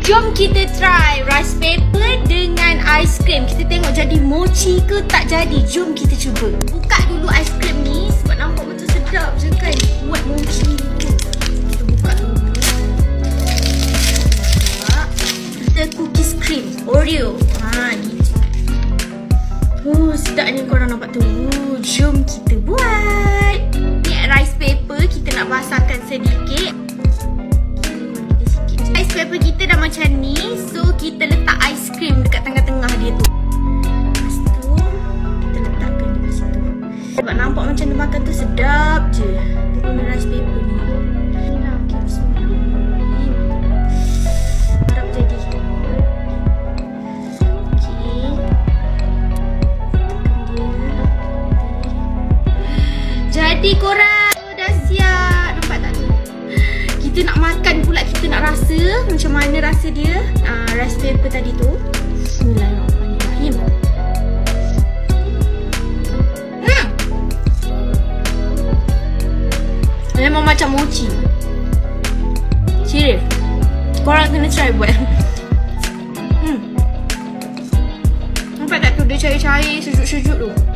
Jom kita try rice paper dengan ais krim. Kita tengok jadi mochi ke tak jadi. Jom kita cuba. Buka dulu ais krim ni sebab nampak betul sedap je kan. Buat mochi ni. Kita buka dulu. Kita cookies cream Oreo. Gitu. Sedap ni korang nampak tu. Jom kita buat. Ni rice paper kita nak basahkan sedikit. Ais paper kita dah macam ni. So kita letak ais krim dekat tengah-tengah dia tu. Lepas tu kita letakkan di situ. Sebab nampak macam dia makan tu sedap je. Dia guna rice paper ni. Inilah bismillahirrahmanirrahim. Harap jadi. Okey. Jadi korang dah siap. Nampak tak tu? Kita nak makan pula, kita nak rasa macam mana rasa dia. Rice paper tadi tu. Bismillahirrahmanirrahim. Memang macam mochi. Serius. Korang kena try buat. Nampak tak tu dia cair-cair, sejuk-sejuk tu.